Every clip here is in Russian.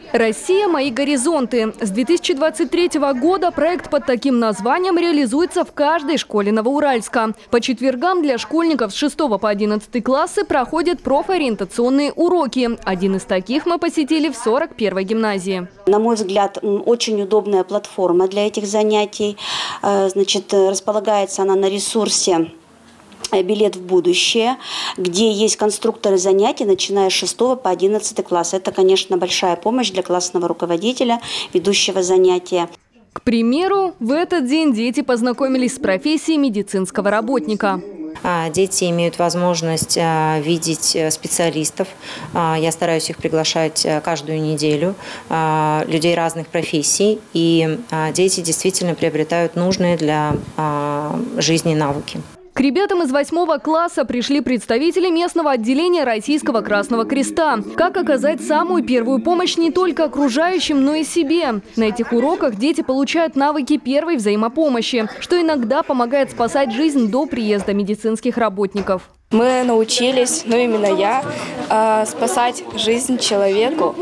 Россия – мои горизонты. С 2023 года проект под таким названием реализуется в каждой школе Новоуральска. По четвергам для школьников с 6 по 11 классы проходят профориентационные уроки. Один из таких мы посетили в 41-й гимназии. На мой взгляд, очень удобная платформа для этих занятий. Располагается она на ресурсе «Билет в будущее», где есть конструкторы занятий, начиная с 6 по 11 класс. Это, конечно, большая помощь для классного руководителя, ведущего занятия. К примеру, в этот день дети познакомились с профессией медицинского работника. Дети имеют возможность видеть специалистов. Я стараюсь их приглашать каждую неделю, людей разных профессий. И дети действительно приобретают нужные для жизни навыки. К ребятам из 8 класса пришли представители местного отделения Российского Красного Креста. Как оказать самую первую помощь не только окружающим, но и себе. На этих уроках дети получают навыки первой взаимопомощи, что иногда помогает спасать жизнь до приезда медицинских работников. Мы научились, именно я, спасать жизнь человеку,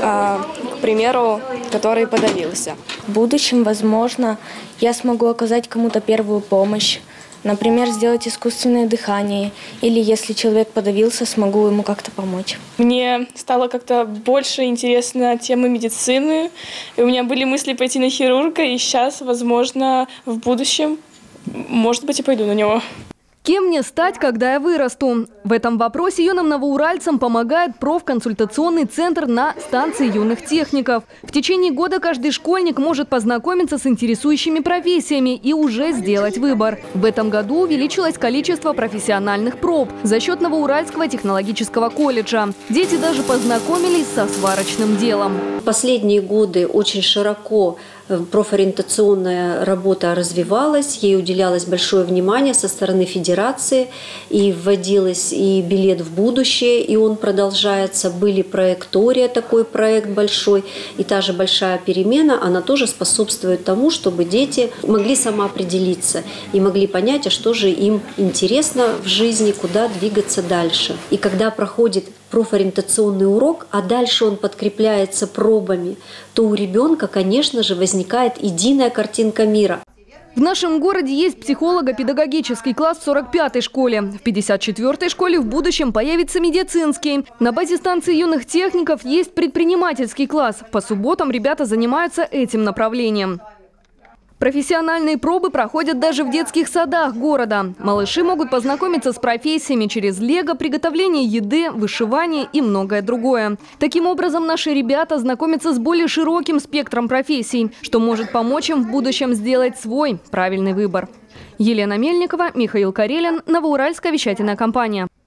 к примеру, который подавился. В будущем, возможно, я смогу оказать кому-то первую помощь. Например, сделать искусственное дыхание. Или если человек подавился, смогу ему как-то помочь. Мне стало как-то больше интересна тема медицины. И у меня были мысли пойти на хирурга. И сейчас, возможно, в будущем, может быть, и пойду на него. Кем мне стать, когда я вырасту? В этом вопросе юным новоуральцам помогает профконсультационный центр на станции юных техников. В течение года каждый школьник может познакомиться с интересующими профессиями и уже сделать выбор. В этом году увеличилось количество профессиональных проб за счет Новоуральского технологического колледжа. Дети даже познакомились со сварочным делом. В последние годы очень широко профориентационная работа развивалась, ей уделялось большое внимание со стороны федерации, и вводилось и билет в будущее, и он продолжается. Были проектория, такой проект большой, и та же большая перемена, она тоже способствует тому, чтобы дети могли самоопределиться и могли понять, а что же им интересно в жизни, куда двигаться дальше. И когда проходит профориентационный урок, а дальше он подкрепляется пробами, то у ребенка, конечно же, возникает единая картинка мира. В нашем городе есть психолого-педагогический класс в 45-й школе. В 54-й школе в будущем появится медицинский. На базе станции юных техников есть предпринимательский класс. По субботам ребята занимаются этим направлением. Профессиональные пробы проходят даже в детских садах города. Малыши могут познакомиться с профессиями через лего, приготовление еды, вышивание и многое другое. Таким образом, наши ребята знакомятся с более широким спектром профессий, что может помочь им в будущем сделать свой правильный выбор. Елена Мельникова, Михаил Карелин, Новоуральская вещательная компания.